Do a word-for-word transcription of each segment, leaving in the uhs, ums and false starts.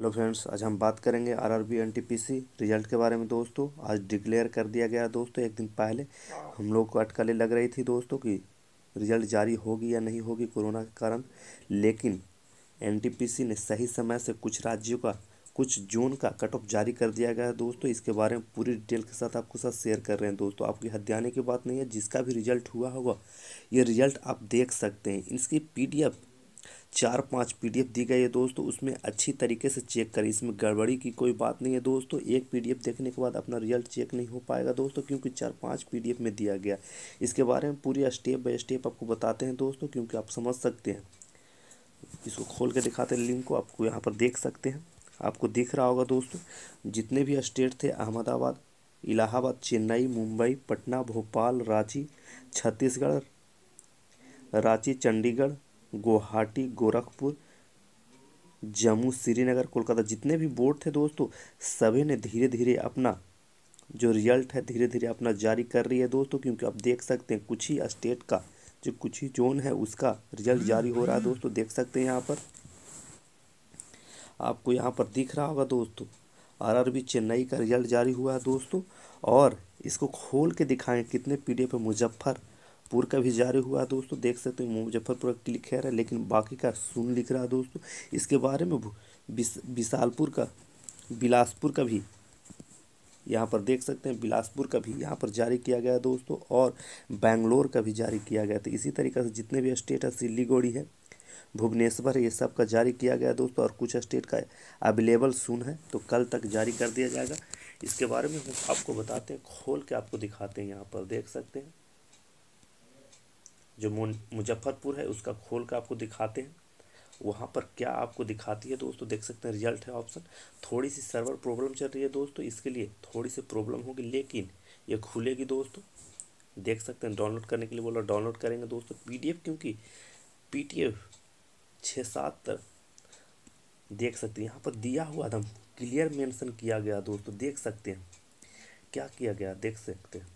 Hello friends, आज हम बात करेंगे आरआरबी एनटीपीसी रिजल्ट के बारे में। दोस्तों आज डिक्लेयर कर दिया गया दोस्तों। एक दिन पहले हम लोग को अटकलें लग रही थी दोस्तों कि रिजल्ट जारी होगी या नहीं होगी कोरोना के कारण, लेकिन एनटीपीसी ने सही समय से कुछ राज्यों का, कुछ जोन का कट ऑफ जारी कर दिया गया है दोस्तों। इसके बारे में पूरी डिटेल के साथ आपको साथ शेयर कर रहे हैं दोस्तों। आपकी हथियाने की बात नहीं है, जिसका भी रिजल्ट हुआ होगा ये रिजल्ट आप देख सकते हैं। इसकी पीडीएफ चार पांच पीडीएफ दी गई है दोस्तों, उसमें अच्छी तरीके से चेक करें। इसमें गड़बड़ी की कोई बात नहीं है दोस्तों। एक पीडीएफ देखने के बाद अपना रिजल्ट चेक नहीं हो पाएगा दोस्तों, क्योंकि चार पांच पीडीएफ में दिया गया। इसके बारे में पूरी स्टेप बाय स्टेप आपको बताते हैं दोस्तों, क्योंकि आप समझ सकते हैं। इसको खोल के दिखाते हैं, लिंक को आपको यहाँ पर देख सकते हैं। आपको दिख रहा होगा दोस्तों, जितने भी स्टेट थे, अहमदाबाद, इलाहाबाद, चेन्नई, मुंबई, पटना, भोपाल, रांची, छत्तीसगढ़, रांची, चंडीगढ़, गुवाहाटी, गोरखपुर, जम्मू, श्रीनगर, कोलकाता, जितने भी बोर्ड थे दोस्तों, सभी ने धीरे धीरे अपना जो रिजल्ट है धीरे धीरे अपना जारी कर रही है दोस्तों। क्योंकि आप देख सकते हैं कुछ ही स्टेट का, जो कुछ ही जोन है उसका रिजल्ट जारी हो रहा है दोस्तों। देख सकते हैं यहाँ पर, आपको यहाँ पर दिख रहा होगा दोस्तों, आरआरबी चेन्नई का रिजल्ट जारी हुआ है दोस्तों। और इसको खोल के दिखाएं कितने पीडीएफ है। मुजफ्फरपुर का भी जारी हुआ है दोस्तों। देख सकते हैं मुजफ्फरपुर का लिखा है, लेकिन बाकी का शून्य लिख रहा है दोस्तों। इसके बारे में बिस बिसालपुर का, बिलासपुर का भी यहाँ पर देख सकते हैं, बिलासपुर का भी यहाँ पर जारी किया गया है दोस्तों। और बेंगलोर का भी जारी किया गया। तो इसी तरीके से जितने भी स्टेट है, सिलीगुड़ी है, भुवनेश्वर है, ये सब का जारी किया गया दोस्तों। और कुछ स्टेट का अवेलेबल सुन है, तो कल तक जारी कर दिया जाएगा। इसके बारे में हम आपको बताते हैं, खोल के आपको दिखाते हैं। यहाँ पर देख सकते हैं, जो मुजफ्फरपुर है उसका खोल के आपको दिखाते हैं। वहाँ पर क्या आपको दिखाती है दोस्तों, देख सकते हैं रिजल्ट है ऑप्शन। थोड़ी सी सर्वर प्रॉब्लम चल रही है दोस्तों, इसके लिए थोड़ी सी प्रॉब्लम होगी, लेकिन ये खुलेगी दोस्तों। देख सकते हैं, डाउनलोड करने के लिए बोला, डाउनलोड करेंगे दोस्तों पीडीएफ, क्योंकि पीडीएफ छः सात देख सकते हैं यहाँ पर दिया हुआ एकदम क्लियर मेंशन किया गया दोस्तों। देख सकते हैं क्या किया गया, देख सकते हैं।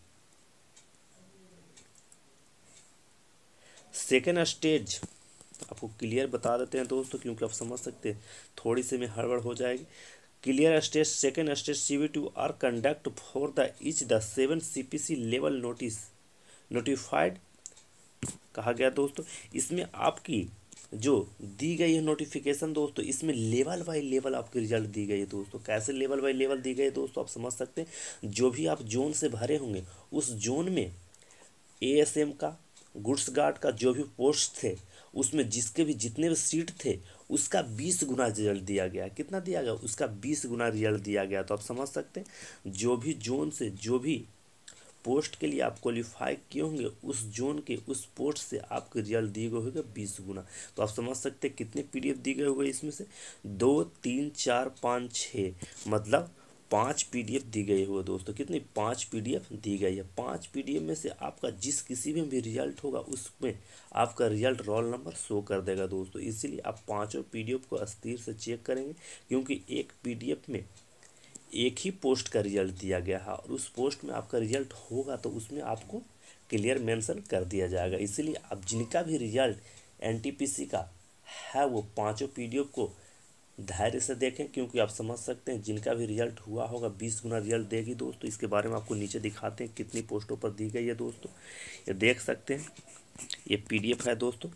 सेकेंड स्टेज आपको क्लियर बता देते हैं दोस्तों, क्योंकि आप समझ सकते हैं, थोड़ी सी में हड़बड़ हो जाएगी। Clear stage, second stage CV to are conduct for the each the seven CPC level notice notified कहा गया दोस्तों। इसमें आपकी जो दी गई है नोटिफिकेशन दोस्तों, इसमें लेवल बाय लेवल आपकी रिजल्ट दी गई है दोस्तों। कैसे लेवल बाय लेवल दी गई है दोस्तों, आप समझ सकते हैं। जो भी आप जोन से भरे होंगे, उस जोन में एएसएम का, गुड्स गार्ड का जो भी पोस्ट थे, उसमें जिसके भी जितने भी सीट थे, उसका बीस गुना रिजल्ट दिया गया। कितना दिया गया, उसका बीस गुना रिजल्ट दिया गया। तो आप समझ सकते हैं, जो भी जोन से जो भी पोस्ट के लिए आप क्वालिफाई किए होंगे, उस जोन के उस पोस्ट से आपके रिजल्ट दिए गए होंगे बीस गुना। तो आप समझ सकते हैं कितने पीडीएफ दिए गए होंगे इसमें से, दो तीन चार पाँच छः, मतलब पांच पीडीएफ दी गई हुआ दोस्तों। कितनी, पांच पीडीएफ दी गई है। पांच पीडीएफ में से आपका जिस किसी में भी रिजल्ट होगा, उसमें आपका रिजल्ट रोल नंबर शो कर देगा दोस्तों। इसीलिए आप पांचों पीडीएफ को अस्थिर से चेक करेंगे, क्योंकि एक पीडीएफ में एक ही पोस्ट का रिजल्ट दिया गया है, और उस पोस्ट में आपका रिजल्ट होगा तो उसमें आपको क्लियर मेंशन कर दिया जाएगा। इसीलिए आप जिनका भी रिजल्ट एनटीपीसी का है, वो पाँचों पीडीएफ को धैर्य से देखें, क्योंकि आप समझ सकते हैं जिनका भी रिजल्ट हुआ होगा बीस गुना रिजल्ट देगी दोस्तों। इसके बारे में आपको नीचे दिखाते हैं कितनी पोस्टों पर दी गई है दोस्तों। ये देख सकते हैं, ये पीडीएफ है दोस्तों।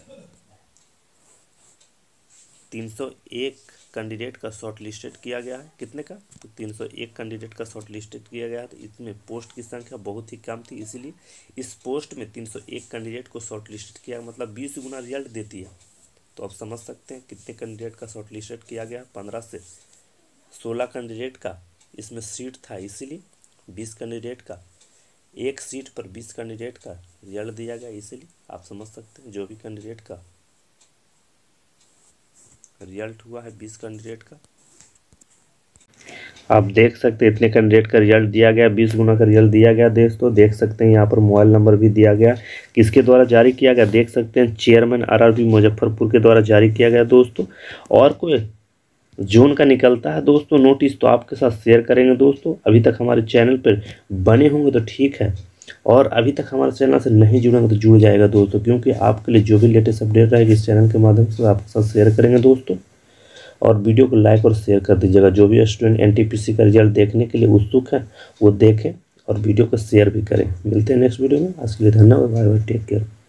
तीन सौ एक कैंडिडेट का शॉर्ट लिस्टेड किया गया है। कितने का, तो तीन सौ एक कैंडिडेट का शॉर्ट लिस्टेड किया गया है। तो इसमें पोस्ट की संख्या बहुत ही कम थी, इसीलिए इस पोस्ट में तीन सौ एक कैंडिडेट को शॉर्ट लिस्टेड किया, मतलब बीस गुना रिजल्ट देती है। तो आप समझ सकते हैं कितने कैंडिडेट का शॉर्ट लिस्टेड किया गया, पंद्रह से सोलह कैंडिडेट का इसमें सीट था, इसीलिए बीस कैंडिडेट का, एक सीट पर बीस कैंडिडेट का रिजल्ट दिया गया। इसीलिए आप समझ सकते हैं जो भी कैंडिडेट का रिजल्ट हुआ है बीस कैंडिडेट का, आप देख सकते हैं इतने कैंडिडेट का रिजल्ट दिया गया, बीस गुना का रिजल्ट दिया गया दोस्तों। देख सकते हैं यहाँ पर मोबाइल नंबर भी दिया गया, किसके द्वारा जारी किया गया, देख सकते हैं चेयरमैन आरआरबी मुजफ्फरपुर के द्वारा जारी किया गया दोस्तों। और कोई जोन का निकलता है दोस्तों नोटिस, तो आपके साथ शेयर करेंगे दोस्तों। अभी तक हमारे चैनल पर बने होंगे तो ठीक है, और अभी तक हमारे चैनल से नहीं जुड़ेंगे तो जुड़ जाएगा दोस्तों, क्योंकि आपके लिए जो भी लेटेस्ट अपडेट रहेगी इस चैनल के माध्यम से आपके साथ शेयर करेंगे दोस्तों। और वीडियो को लाइक और शेयर कर दीजिएगा। जो भी स्टूडेंट एनटीपीसी का रिजल्ट देखने के लिए उत्सुक है वो देखें और वीडियो को शेयर भी करें। मिलते हैं नेक्स्ट वीडियो में। आज के लिए धन्यवाद। Bye bye, take care.